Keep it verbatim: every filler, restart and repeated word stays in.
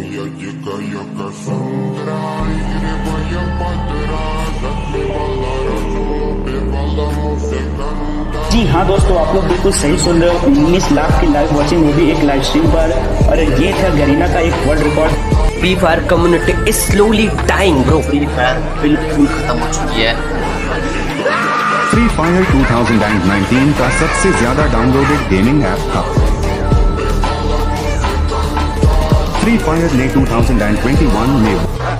जी हाँ दोस्तों, आप लोग बिल्कुल सही सुन रहे हो। उन्नीस लाख की लाइव वॉचिंग होगी एक लाइव स्ट्रीम पर, और ये था गरीना का एक world record. Free Fire community is slowly dying bro. Free Fire बिल्कुल खत्म हो चुकी है। फ्री फायर दो हज़ार उन्नीस का सबसे ज्यादा डाउनलोडेड गेमिंग ऐप था। फ्री फायर ने दो हज़ार इक्कीस में